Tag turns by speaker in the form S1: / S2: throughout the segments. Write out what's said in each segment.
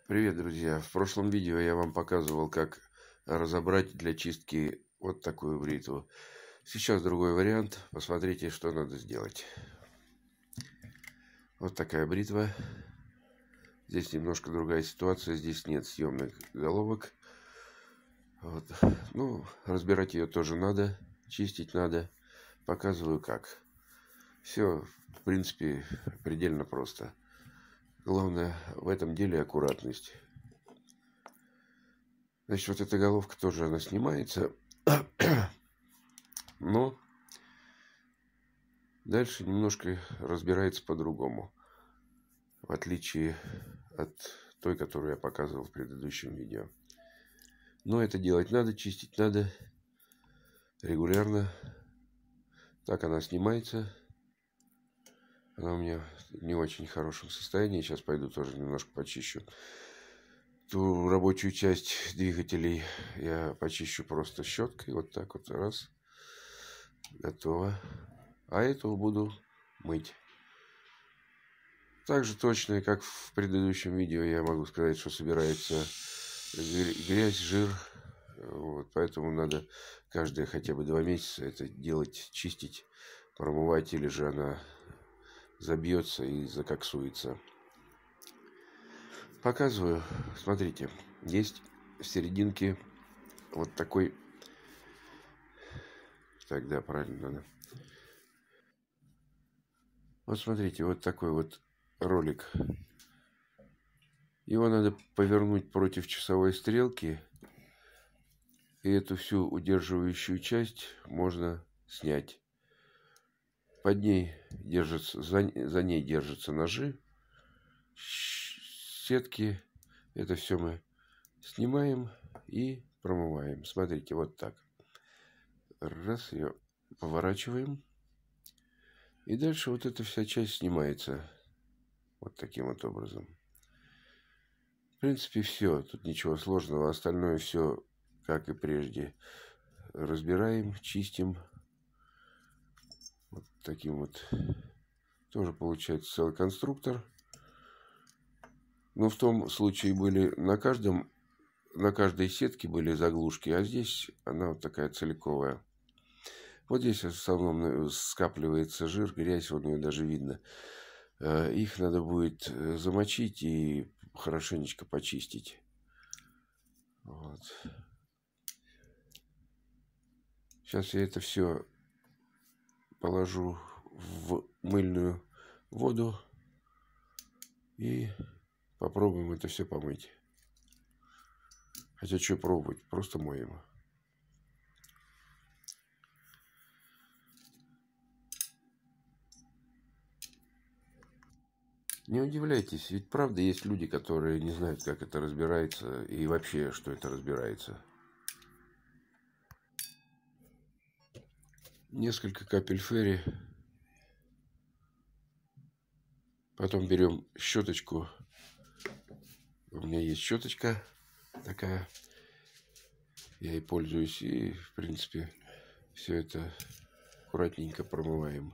S1: Привет, друзья! В прошлом видео я вам показывал, как разобрать для чистки вот такую бритву. Сейчас другой вариант. Посмотрите, что надо сделать. Вот такая бритва. Здесь немножко другая ситуация. Здесь нет съемных головок. Вот. Ну, разбирать ее тоже надо. Чистить надо. Показываю как. Все, в принципе, предельно просто. Главное в этом деле аккуратность. Значит, вот эта головка тоже она снимается. Но дальше немножко разбирается по-другому. В отличие от той, которую я показывал в предыдущем видео. Но это делать надо, чистить надо регулярно. Так она снимается. Она у меня в не очень хорошем состоянии. Сейчас пойду тоже немножко почищу. Ту рабочую часть двигателей я почищу просто щеткой. Вот так вот. Раз. Готово. А эту буду мыть. Так же точно, как в предыдущем видео, я могу сказать, что собирается грязь, жир. Вот, поэтому надо каждые хотя бы 2 месяца это делать, чистить, промывать, или же она забьется и закоксуется. Показываю. Смотрите, есть в серединке вот такой... Так, да, правильно надо. Вот смотрите, вот такой вот ролик. Его надо повернуть против часовой стрелки. И эту всю удерживающую часть можно снять. Под ней держатся, за ней держатся ножи, сетки. Это все мы снимаем и промываем. Смотрите, вот так. Раз, ее поворачиваем. И дальше вот эта вся часть снимается. Вот таким вот образом. В принципе, все. Тут ничего сложного. Остальное все, как и прежде. Разбираем, чистим. Вот таким вот. Тоже получается целый конструктор. Но в том случае были на каждой сетке были заглушки, а здесь она вот такая целиковая. Вот здесь в основном скапливается жир, грязь, вон ее даже видно. Их надо будет замочить и хорошенечко почистить. Вот. Сейчас я это все положу в мыльную воду и попробуем это все помыть. Хотя что пробовать, просто моем. Не удивляйтесь, ведь правда есть люди, которые не знают, как это разбирается и вообще, что это разбирается. Несколько капель ферри. Потом берем щеточку. У меня есть щеточка такая. Я ей пользуюсь. И, в принципе, все это аккуратненько промываем.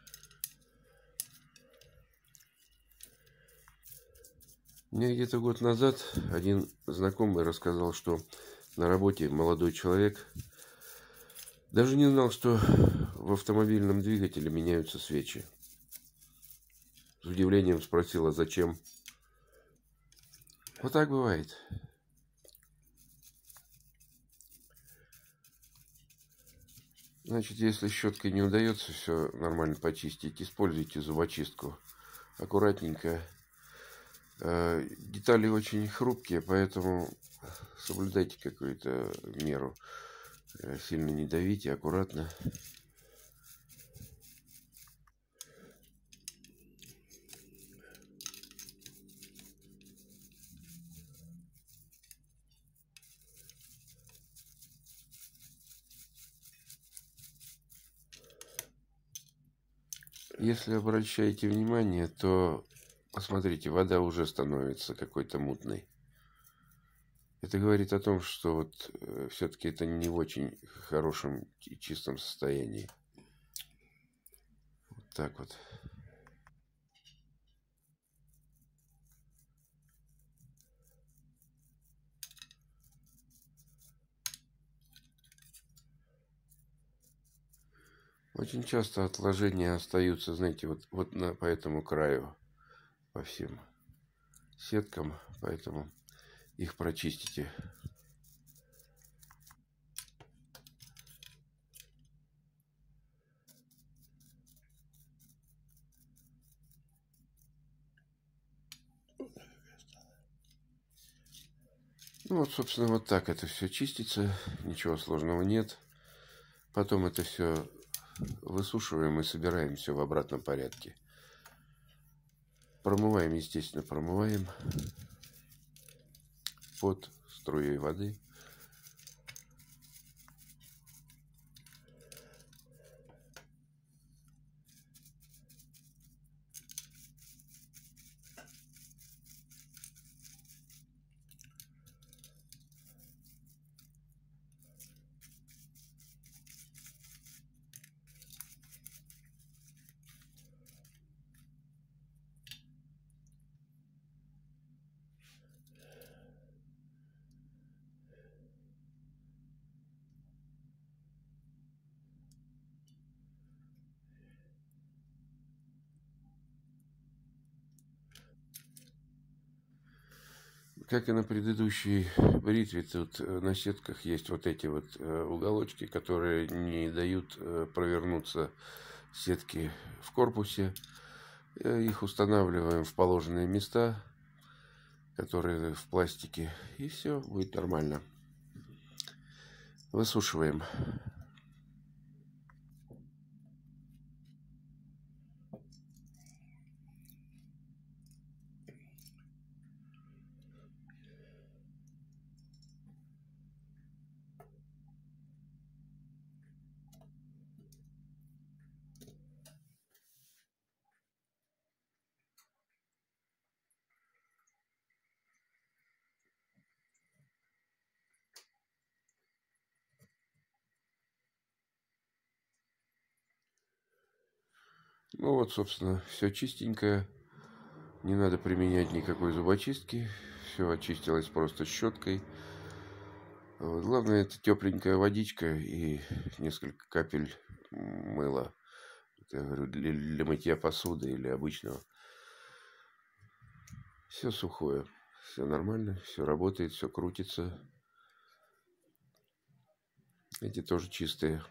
S1: Мне где-то год назад один знакомый рассказал, что на работе молодой человек даже не знал, что в автомобильном двигателе меняются свечи. С удивлением спросила, зачем. Вот так бывает. Значит, если щеткой не удается все нормально почистить, используйте зубочистку. Аккуратненько. Детали очень хрупкие, поэтому соблюдайте какую-то меру. Сильно не давите, аккуратно. Если обращаете внимание, то посмотрите, вода уже становится какой-то мутной. Это говорит о том, что вот все-таки это не в очень хорошем и чистом состоянии. Вот так вот. Очень часто отложения остаются, знаете, по этому краю, по всем сеткам, поэтому их прочистите. Ну вот, собственно, вот так это все чистится, ничего сложного нет. Потом это все высушиваем и собираем все в обратном порядке. Промываем, естественно, промываем под струей воды. Как и на предыдущей бритве, тут на сетках есть вот эти вот уголочки, которые не дают провернуться сетки в корпусе. Их устанавливаем в положенные места, которые в пластике, и все будет нормально. Высушиваем. Ну вот, собственно, все чистенькое. Не надо применять никакой зубочистки. Все очистилось просто щеткой. Вот. Главное, это тепленькая водичка и несколько капель мыла. Это, я говорю, для мытья посуды или обычного. Все сухое. Все нормально, все работает, все крутится. Эти тоже чистые.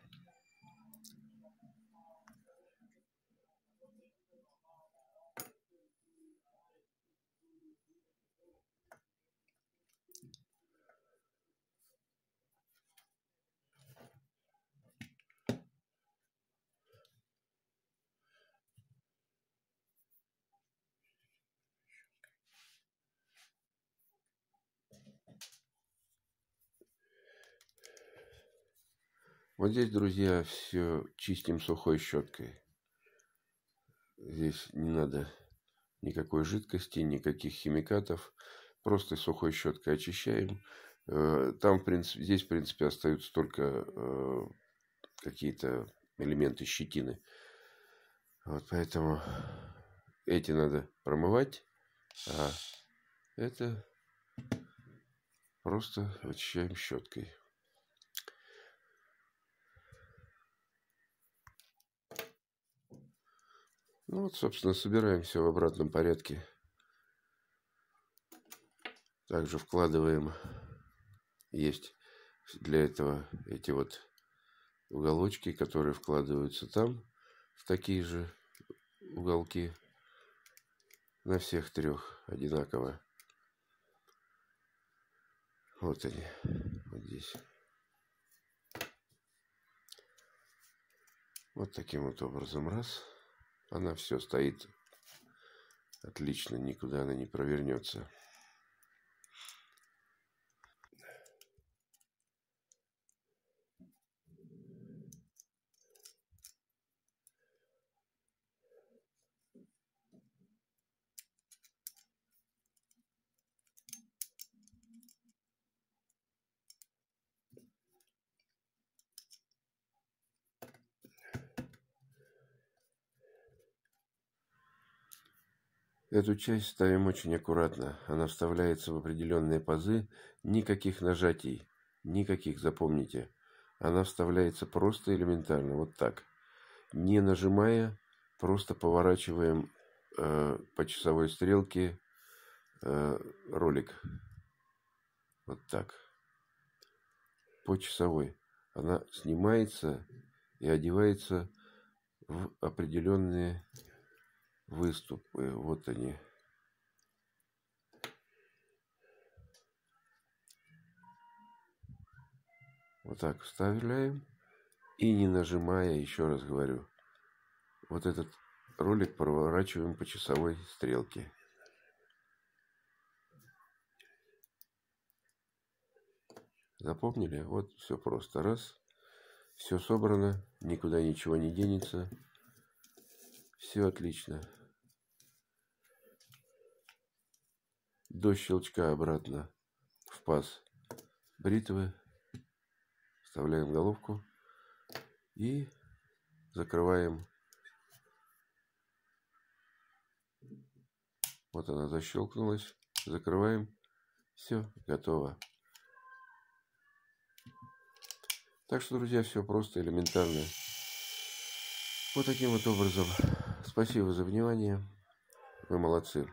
S1: Вот здесь, друзья, все чистим сухой щеткой. Здесь не надо никакой жидкости, никаких химикатов. Просто сухой щеткой очищаем. Там, в принципе, здесь, в принципе, остаются только какие-то элементы щетины. Вот поэтому эти надо промывать, а это просто очищаем щеткой. Ну вот, собственно, собираем все в обратном порядке. Также вкладываем, есть для этого эти вот уголочки, которые вкладываются там, в такие же уголки, на всех трех одинаково. Вот они, вот здесь. Вот таким вот образом раз. Она все стоит отлично, никуда она не провернется. Эту часть ставим очень аккуратно. Она вставляется в определенные пазы. Никаких нажатий, никаких, запомните. Она вставляется просто элементарно, вот так. не нажимая, просто поворачиваем по часовой стрелке ролик. Вот так. По часовой. Она снимается и одевается в определенные выступы. Вот они. Вот так вставляем. И не нажимая, еще раз говорю, вот этот ролик проворачиваем по часовой стрелке. Запомнили? Вот все просто. Раз. Все собрано. Никуда ничего не денется. Все отлично. До щелчка обратно в паз бритвы. Вставляем головку. И закрываем. Вот она защелкнулась. Закрываем. Все, готово. Так что, друзья, все просто, элементарно. Вот таким вот образом. Спасибо за внимание. Вы молодцы.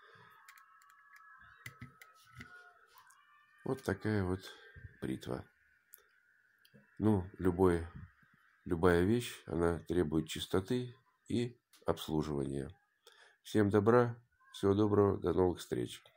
S1: Вот такая вот бритва. Ну, любая вещь, она требует чистоты и обслуживания. Всем добра, всего доброго, до новых встреч.